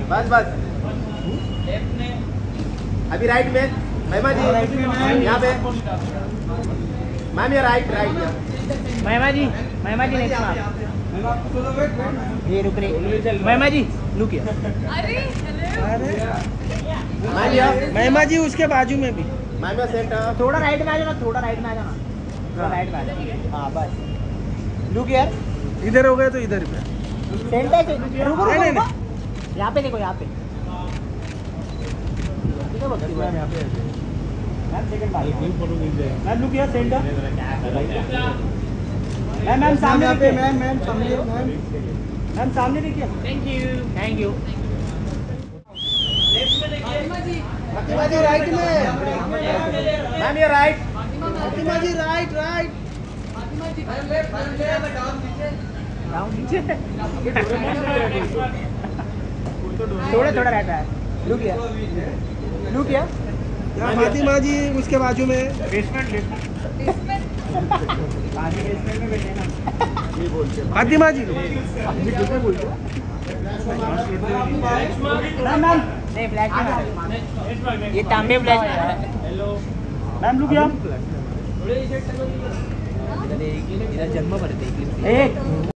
बस बस। अभी राइट में महिमा जी, यहाँ पे मैम, ये राइट राइट। महिमा जी नेक्स्ट मैम। ये रुक रही महिमा जी, लुक हियर। अरे महिमा जी उसके बाजू में भी। मैम सेंटर थोड़ा राइट में आ जाना, थोड़ा राइट में आ जाना, थोड़ा राइट में आ जाना। हाँ बस, लुक हियर। इधर हो गए तो इधर पे सेंटर से रुको, यहाँ पे देखो, यहाँ पे मैम सेकंड बार ma'am look here centre. Ma'am सामने पे, मैम सामने देखिए। Thank you. Pratima ji right में मैम, ये राइट। प्रतिमा जी राइट। थोड़ा राइट है। Look here. प्रतिमा जी उसके बाजू में। बेसमेंट में बैठे ना। प्रतिमा जी मैम नहीं, फ्लैश में ये तांबे फ्लैश में। Ma'am look here. इधर जन्म भरते एक